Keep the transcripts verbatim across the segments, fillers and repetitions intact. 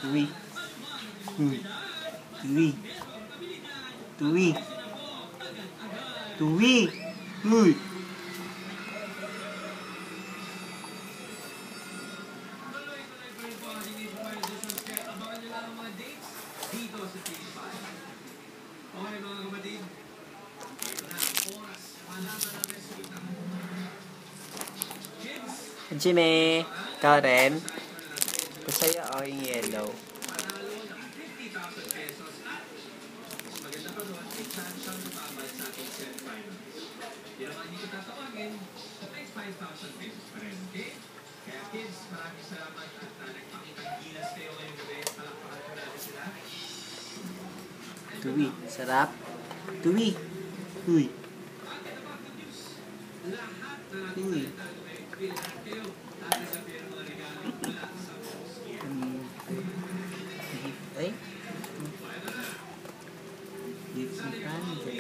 Stewie. Hmm. Stewie. Stewie. Stewie. Uy. Jimmy, ikaw rin? Gusto sa'yo o yung yellow? Stewie, sarap. Stewie. Uy. Uy. Ay. Gift si Frankie.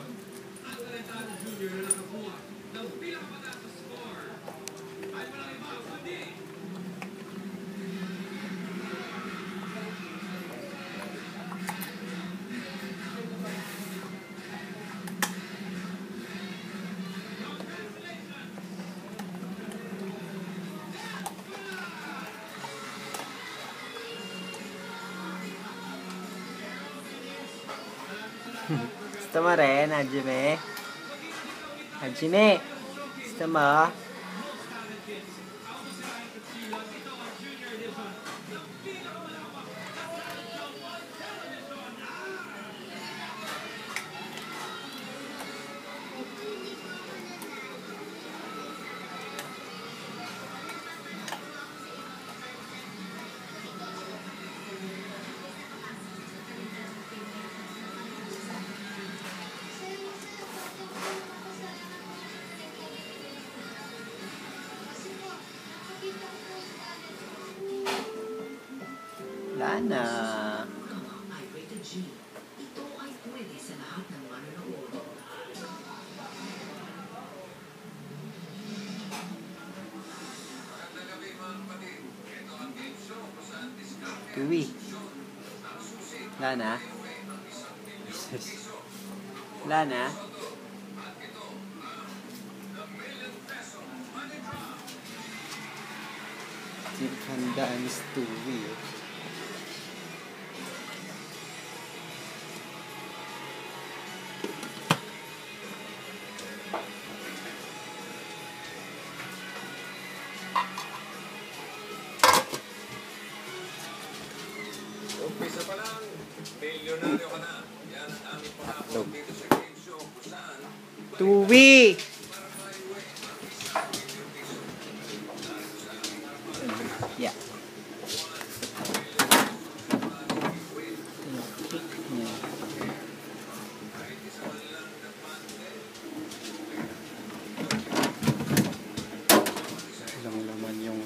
Gusto mo rin, Hajime? Hajime! Gusto mo? Wala na. Stewie. Wala na. Wala na. Handaan ni Stewie. Umpisa pa lang, milyonaryo ka na. Yan ang aming panahon dito sa game show kung saan Stewie! Yeah. Walang laman yung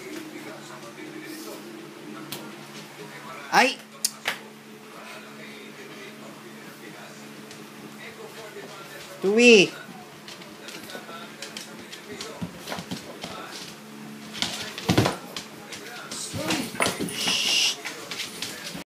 ay! Stewie!